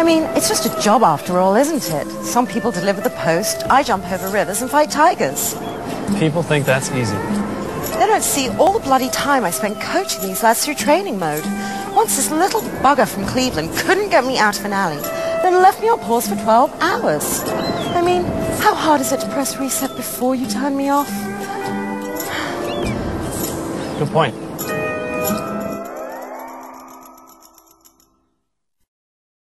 mean, it's just a job after all, isn't it? Some people deliver the post, I jump over rivers and fight tigers. People think that's easy. They don't see all the bloody time I spent coaching these lads through training mode. Once this little bugger from Cleveland couldn't get me out of an alley, then left me on pause for 12 hours. I mean, how hard is it to press reset before you turn me off? Good point.